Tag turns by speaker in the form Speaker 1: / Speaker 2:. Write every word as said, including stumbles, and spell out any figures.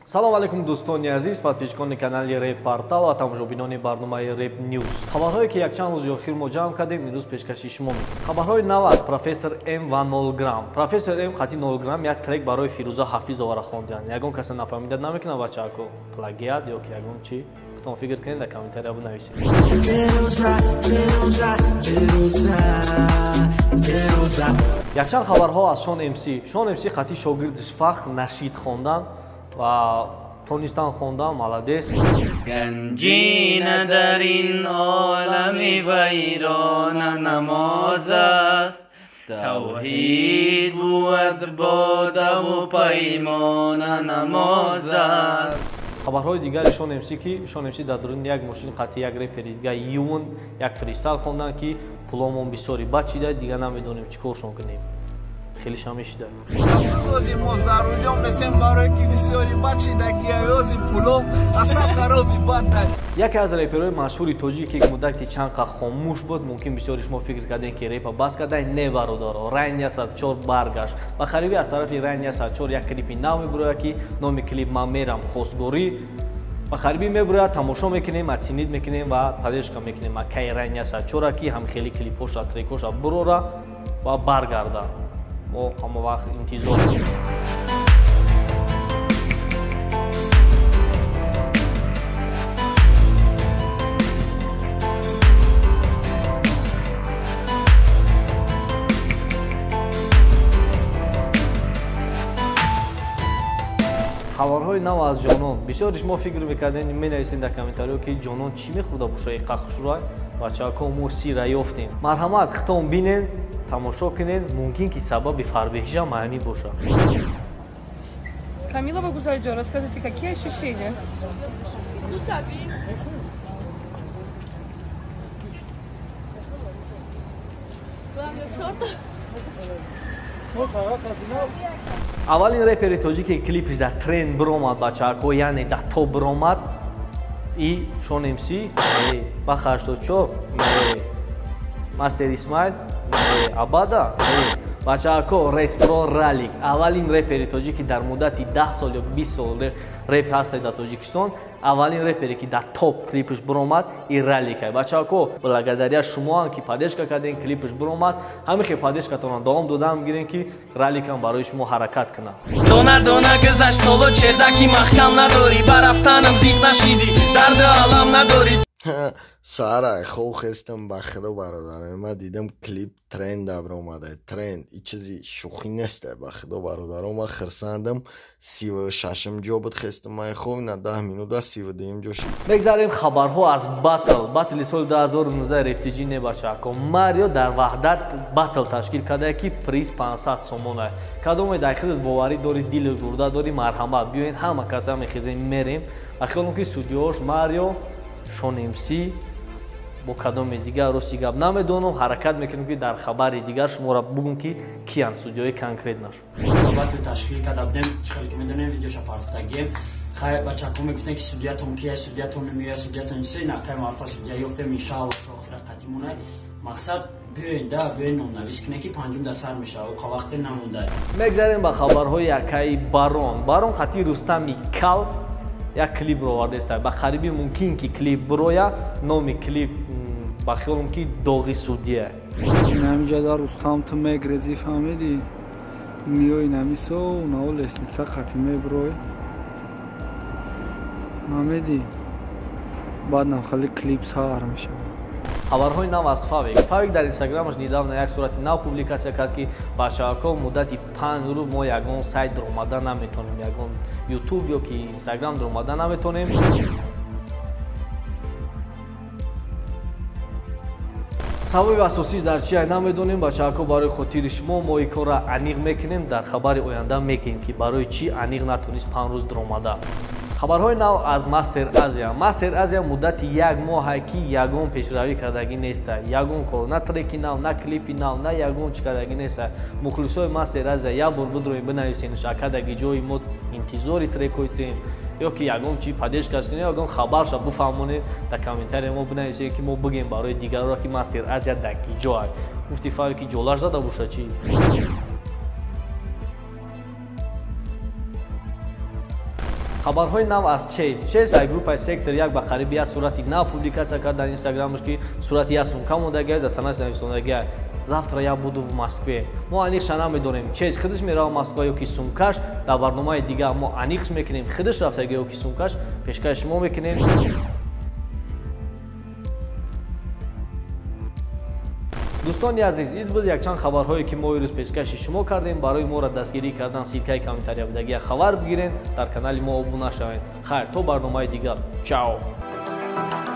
Speaker 1: салом алейкум дӯстони азиз, подписчикони канали Rap Portal ва тамошобинони барномаи Rap News. Хабарҳое ки якчанд рӯзи охир мо ҷамъ кардем, имрӯз пешкаши шумо мекунем. Хабарҳои нав аз профессор М ва нол грамм. Профессор М хати нол грамм як трек барои Фирӯза Ҳафизовара хонданд. Ягон касе нафаҳмида намекунад бачаако плагиат ё ки ягон чи. Хутон фикр кунед, дар комментария бинависед. Якчанд хабарҳо аз Шон МС. Шон МС хати шогирдиш Фахр Нашид хонданд ва тонистан хондан, молодец.
Speaker 2: Ганҷина дар ин олами вайрона намоз аст, тавҳид буд бодаву паймона намоз аст.
Speaker 1: Хабарҳои дигари Шон МС ки Шон МС дар дуруни як мошини қати як репери дига Юн як фристайл хонданд ки пуломон бисёри бад шида, дига намедонем чӣ коршон кунем. خیلی شامی شده.
Speaker 3: افسوسی ما ضروریام مثل برای که بسیاری بچی دگیایوزی پولم اصلا خرابی بند.
Speaker 1: یکی از رپرهای مشهوری توجیه که مدتی چند قدر خاموش بود، ممکن بسیاری شما فکر کردین که رپ بس کرده، نه برادر. رنگ صد چهار برگشت. و خریبی از طرف رنگ صد چهار یک کلیپی نو میبره که نام کلیپ من میرم خواستگاری. و خریبی میبره تماشا میکنیم، اتسینید میکنیم و پدرش کم میکنیم. که رنگ صد چهار کی هم خیلی کلیپوش را تریکوش را بروره و برگرده. ما همه وقت انتظار داریم. خبرهای نو از جانان. بسیار شما فکر میکردین مینویسین در کامنتاریو که جانان چی میخورده باشه یک قخشورای بچه‌ها مو سیر یافتیم. مرحمت ختم بینین тамошо кунед, мумкин ки сабаби фарбеҳиша маъни бошад.
Speaker 4: Камила Багузайджон, расскажите, какие ощущения?
Speaker 5: Ну, табии. Главное, шорт.
Speaker 1: Аввалин репери тоҷи ки клипиш дар тренд биромад бачаако, яъне дар топ биромад, и Шон МС, ба ҳаштод и чор, Мастер Исмаил, Абада, бачаако Респро Ралик. Аввалин репери тоҷи ки дар муддати даҳ сол ё бист сол реп ҳастед дар Тоҷикистон, аввалин репери ки дар топ клипиш биромад и Ралик ай. Бачаако благодаря шумоам ки паддержка кардем, клипиш биромад. Ҳамин хел паддержкатонро давом додам гирем ки Раликам барои шумо ҳаракат кунад.
Speaker 6: Дона дона гузашт соло чердаки маҳкам надорӣ, ба рафтанам зиқ нашидӣ, дарди алам надорӣ.
Speaker 7: سارا خوب خستم با خدا برادرم من دیدم کلیپ ترند ابر اومده ترند این چیزی شوخی نیسته با خدا برادرم من خرساندم سی و ششم جا بود خستم من خوب نه ده مینوت سی و دیم جوشی
Speaker 1: بگذاریم خبرها از باتل باتل سال دو هزار و نوزده رپتیجی نباشه ماریو در وحدت باتل تشکیل کرده که پریز پانصد سومونه کدوم داخل باوری داری دیل گرده داری مرحمت بیاین همه کسا میخیزیم میریم اخیالم که استودیوش ماریو Шон МС бо кадоме дигар рости гап намедонам, ҳаракат мекунем ки дар хабари дигар шуморо бугум ки киян судиёи конкретнаш.
Speaker 8: Баъд ташкил карда будем, чӣ ки медонем видеоша парафтагем. Хай бачаҳо мегуфтанд ки судиятон кия, судиятон мея, судиятон чисе, накай маърифа судия ёфтем иншааллоҳ то охира қатимона. Мақсад биёин да, биёин номнавис кунем ки панҷум дар сар мешава, оқа вақте намонда.
Speaker 1: Мегзарем ба хабарҳои якаи Барон. Барон хати Рустами Кал як клип ро вардеста ба қариби мумкин ки клип бироя номи клип ба хиёлам ки доғи судия
Speaker 9: намиҷа дар Рустам ту мегрезӣ фаҳмидӣ миёи намисо нао лестница қати мебирой фаҳмидӣ баъд навхали клип сар мешавад.
Speaker 1: хабарҳои нав аз Фавик. Фавик дар инстаграмаш недавно як сурати нав публикатсия кард ки бачаако муддати панҷ рӯз мо ягон сайт даромада наметонем, ягон ютуб ё ки инстаграм даромада наметонем. сабаби асосӣ дар чи ай намедонем, бачаако барои хотири шумо мо ин корро аниқ мекунем, дар хабари оянда мегӯем ки барои чӣ аниқ натонист панҷ рӯз даромада. хабарҳои нав аз Мастер Азия. Мастер Азия муддати як моҳе ки ягон пешравӣ кардагӣ неста, ягон кор на треки нав, на клипи нав, на ягон чӣ кардагӣ неста. мухлисои Мастер Азия як бор бидроем бинависен шакадаги ҷои мо интизори трекҳои тем ё ки ягон чи паддержка кунем, ягон хабарша буфаҳмонем дар комментария мо бинависем ки мо бигем барои дигарро ки Мастер Азия дар ки ҷо гуфти Фавик ки ҷолаш зада боша чи. хабарҳои нав аз чейз чейз ай группаи сектор як ба қариби як сурати нав публикация кард дар инстаграмаш ки сурати як сумка мондагия дар танааш нависондагия завтра я буду в Москве. мо аниқша намедонем чейз худаш мерава Москва ё ки сумкаш дар барномаи дигар мо аниқш мекунем худаш рафтаги ё ки сумкаш пешкаши шумо мекунем. дӯстони азиз ин буд якчанд хабарҳое ки мо ирӯз пешкаши шумо кардем. барои моро дастгирӣ кардан силкаи комментария будагия хабар бигирен дар канали мо обуна шавед. хайр то барномаи дигар чао.